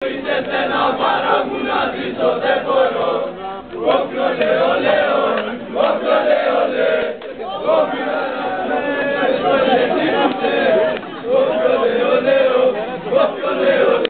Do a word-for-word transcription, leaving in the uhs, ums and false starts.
είσαι στενά παρά μου να ζήσω δεν μπορώ.